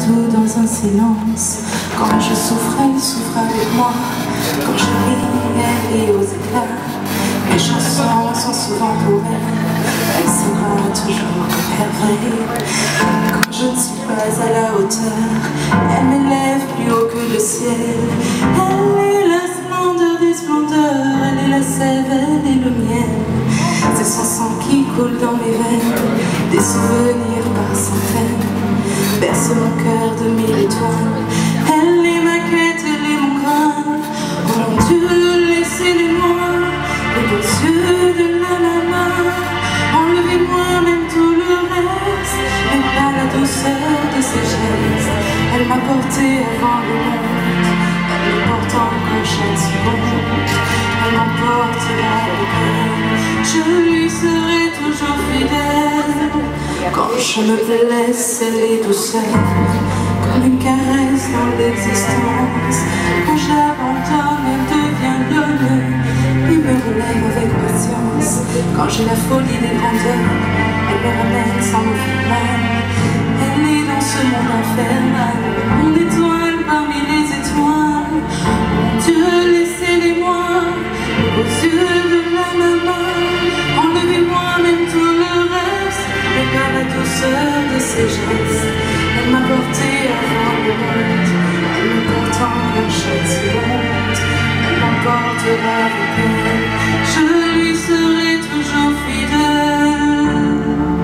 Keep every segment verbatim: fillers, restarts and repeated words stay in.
tout dans un silence. Quand je souffrais, il souffre avec moi. Quand je riais, elle rit aux éclats. Mes chansons sont souvent pour elle. Elle sera toujours merveilleuse. Quand je ne suis pas à la hauteur, elle m'élève plus haut que le ciel. Elle est la splendeur des splendeurs. Elle est la sève, elle est le miel. C'est son sang qui coule dans mes veines. Des souvenirs par centaines berce mon cœur de mille étoiles. Elle est ma quête, elle est mon crâne. Oh mon Dieu, laissez-les-moi, les beaux yeux de la maman. Enlevez-moi même tout le reste, mais pas la douceur de ses gestes. Elle m'a porté avant le monde, elle me porte encore chaque seconde. Elle m'emportera avec elle, je lui serai toujours fidèle. Quand je me blesse, elle est douceur, comme une caresse dans l'existence. Quand j'abandonne, elle devient l'honneur et me relève avec patience. Quand j'ai la folie des grandeurs, elle me ramène sans me faire mal. Elle est dans ce monde infernal, mon étoile parmi les étoiles. Mon Dieu, laissez-les-moi, les beaux yeux de la maman. Enlevez-moi même tout le reste, mais pas la douceur de ses gestes. Elle m'a porté avant le monde, elle me porte encore chaque seconde. Elle m'emportera avec elle, je lui serai toujours fidèle.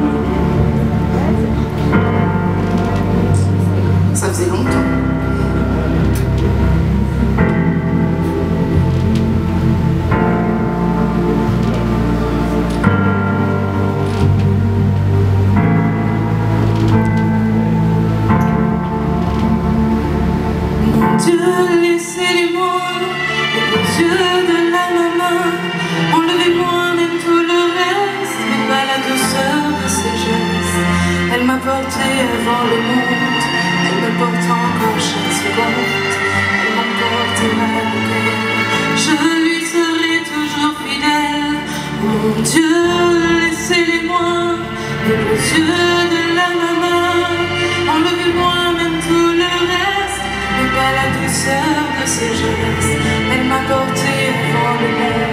Ça faisait longtemps. Dieu, laissez-les-moi, les beaux yeux de la maman. Enlevez-moi même tout le reste, mais pas la douceur de ses gestes. Elle m'a porté avant le monde, elle me porte encore chaque seconde. Elle m'emportera avec elle, je lui serai toujours fidèle. Mon Dieu, laissez-les-moi, les beaux yeux de la maman. Enlevez-moi même tout le reste, mais pas la douceur de ses gestes. Elle m'a porté avant le monde.